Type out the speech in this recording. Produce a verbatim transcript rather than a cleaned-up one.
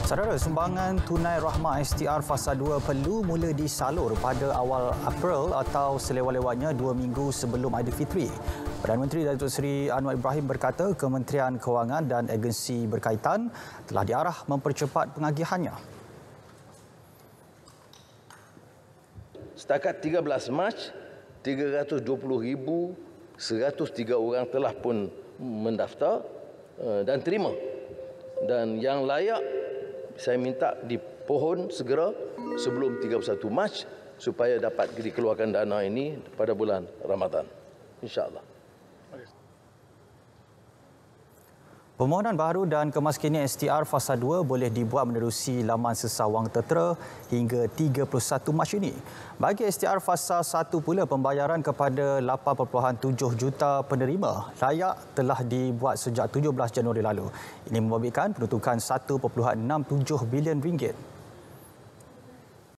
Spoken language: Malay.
Saudara, sumbangan tunai rahmah S T R Fasa dua perlu mula disalur pada awal April atau selewat-lewatnya dua minggu sebelum Aidilfitri. Perdana Menteri Datuk Seri Anwar Ibrahim berkata Kementerian Kewangan dan agensi berkaitan telah diarah mempercepat pengagihannya. Setakat tiga belas Mac, tiga ratus dua puluh ribu seratus tiga orang telah pun mendaftar dan terima. Dan yang layak, saya minta dipohon segera sebelum tiga puluh satu Mac supaya dapat dikeluarkan dana ini pada bulan Ramadan. InsyaAllah. Permohonan baharu dan kemaskinian S T R Fasa dua boleh dibuat menerusi laman Sesawang Tertera hingga tiga puluh satu Mac ini. Bagi S T R Fasa satu pula, pembayaran kepada lapan perpuluhan tujuh juta penerima layak telah dibuat sejak tujuh belas Januari lalu. Ini membabitkan peruntukan satu perpuluhan enam tujuh bilion ringgit.